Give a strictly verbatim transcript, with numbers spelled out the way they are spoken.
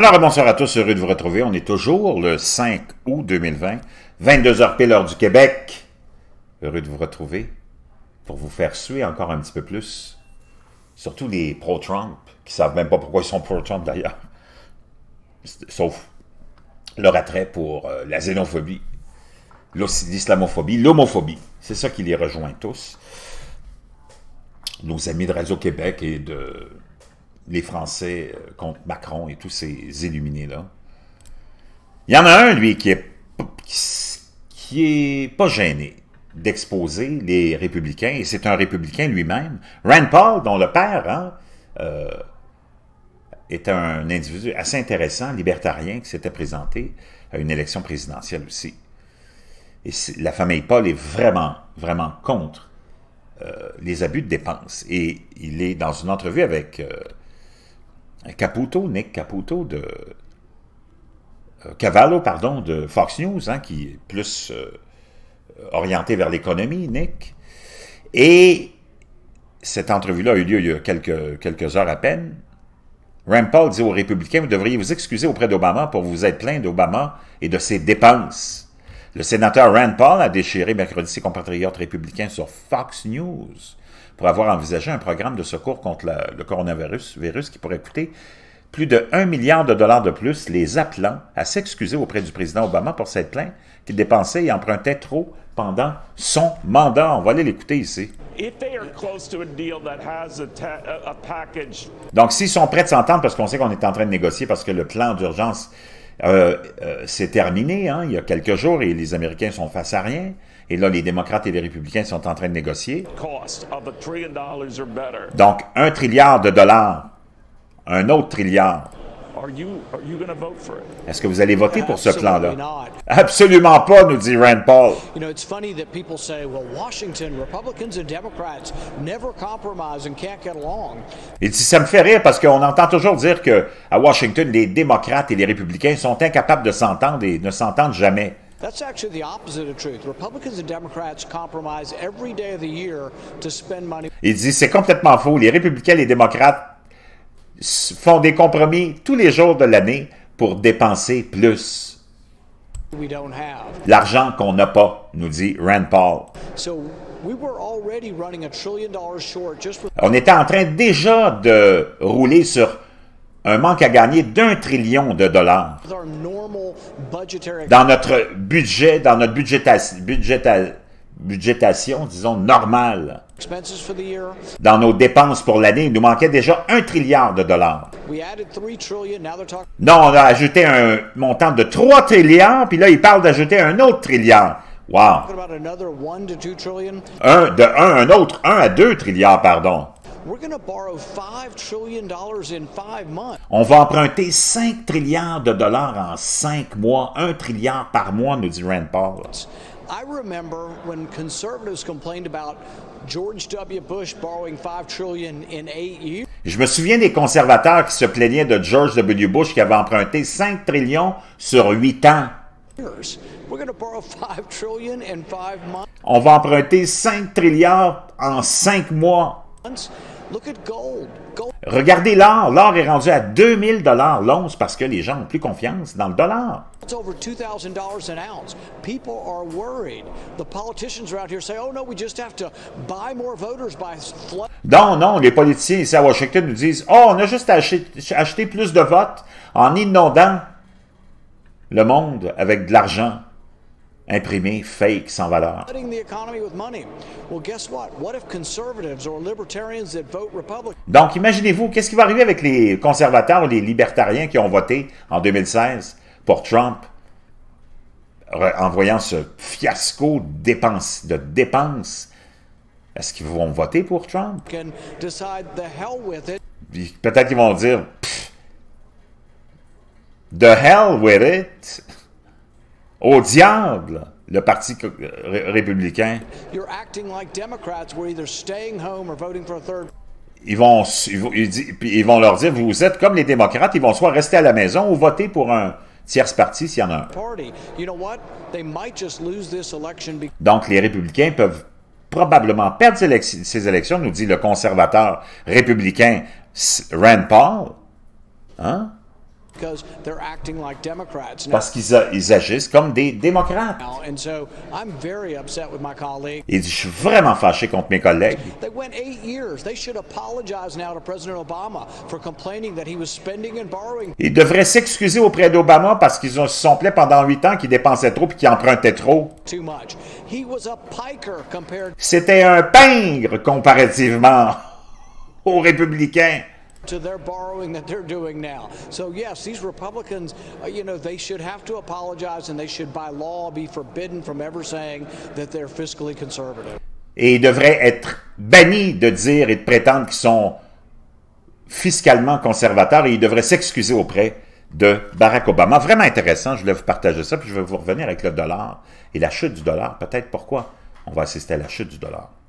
Alors, bonsoir à tous, heureux de vous retrouver. On est toujours le cinq août deux mille vingt, vingt-deux heures pile heure du Québec. Heureux de vous retrouver pour vous faire suer encore un petit peu plus. Surtout les pro-Trump, qui ne savent même pas pourquoi ils sont pro-Trump d'ailleurs. Sauf leur attrait pour euh, la xénophobie, l'islamophobie, l'homophobie. C'est ça qui les rejoint tous. Nos amis de Radio-Québec et de... les Français contre Macron et tous ces illuminés-là. Il y en a un, lui, qui est, qui est pas gêné d'exposer les républicains, et c'est un républicain lui-même. Rand Paul, dont le père hein, euh, est un individu assez intéressant, libertarien, qui s'était présenté à une élection présidentielle aussi. Et la famille Paul est vraiment, vraiment contre euh, les abus de dépenses. Et il est dans une entrevue avec... Euh, Caputo, Nick Caputo de euh, Cavallo, pardon, de Fox News, hein, qui est plus euh, orienté vers l'économie, Nick. Et cette entrevue-là a eu lieu il y a quelques, quelques heures à peine. Rand Paul dit aux républicains, vous devriez vous excuser auprès d'Obama pour vous être plaint d'Obama et de ses dépenses. Le sénateur Rand Paul a déchiré mercredi ses compatriotes républicains sur Fox News pour avoir envisagé un programme de secours contre la, le coronavirus virus qui pourrait coûter plus de un milliard de dollars de plus, les appelant à s'excuser auprès du président Obama pour s'être plaint qu'il dépensait et empruntait trop pendant son mandat. On va aller l'écouter ici. Donc, s'ils sont prêts de s'entendre, parce qu'on sait qu'on est en train de négocier, parce que le plan d'urgence euh, euh, s'est terminé hein, il y a quelques jours et les Américains sont face à rien. Et là, les démocrates et les républicains sont en train de négocier. Donc, un trilliard de dollars, un autre trilliard. Est-ce que vous allez voter pour ce plan-là? Absolument pas, nous dit Rand Paul. Il dit, ça me fait rire parce qu'on entend toujours dire qu'à Washington, les démocrates et les républicains sont incapables de s'entendre et ne s'entendent jamais. That's actually the opposite of truth. Republicans and Democrats compromise every day of the year to spend money. Il dit c'est complètement faux. Les républicains et les démocrates font des compromis tous les jours de l'année pour dépenser plus. L'argent qu'on n'a pas, nous dit Rand Paul. So, we were already running a trillion dollars short just with... On était en train déjà de rouler sur un manque à gagner d'un trillion de dollars dans notre budget, dans notre budgétation, budgéta, budgétation disons, normale. Dans nos dépenses pour l'année, il nous manquait déjà un trilliard de dollars. Non, on a ajouté un montant de trois trilliards, puis là, il parle d'ajouter un autre trilliard. Wow! Un, de un, un autre, un à deux trilliards, pardon. On va emprunter cinq trilliards de dollars en cinq mois, un trilliard par mois, nous dit Rand Paul. I remember when conservatives complained about George W. Bush borrowing five trillion in eight years. Je me souviens des conservateurs qui se plaignaient de George W. Bush qui avait emprunté cinq trillions sur huit ans. On va emprunter cinq trilliards en cinq mois. Regardez l'or. L'or est rendu à deux mille dollars l'once parce que les gens n'ont plus confiance dans le dollar. Non, non, les politiciens ici à Washington nous disent « Oh, on a juste acheté, acheté plus de votes en inondant le monde avec de l'argent. » imprimé, fake, sans valeur. Donc, imaginez-vous, qu'est-ce qui va arriver avec les conservateurs ou les libertariens qui ont voté en deux mille seize pour Trump, en voyant ce fiasco de dépenses, de dépenses. Est-ce qu'ils vont voter pour Trump? Peut-être qu'ils vont dire « The hell with it ». Au diable, le Parti républicain. Ils vont, ils, vont, ils vont leur dire, vous êtes comme les démocrates, ils vont soit rester à la maison ou voter pour un tierce parti s'il y en a un. Donc, les républicains peuvent probablement perdre ces élections, nous dit le conservateur républicain Rand Paul. Hein? Parce qu'ils ils agissent comme des démocrates. Il dit, je suis vraiment fâché contre mes collègues. Ils devraient s'excuser auprès d'Obama parce qu'ils se sont plaints pendant huit ans qu'il dépensait trop et qu'il empruntait trop. C'était un pingre comparativement aux républicains. To their borrowing that they're doing now. So yes, these Republicans, uh, you know, they should have to apologize and they should by law be forbidden from ever saying that they're fiscally conservative. Et ils devraient être bannis de dire et de prétendre qu'ils sont fiscalement conservateurs et ils devraient s'excuser auprès de Barack Obama. Vraiment intéressant, je voulais vous partager ça, puis je vais vous revenir avec le dollar et la chute du dollar. Peut-être pourquoi on va assister à la chute du dollar.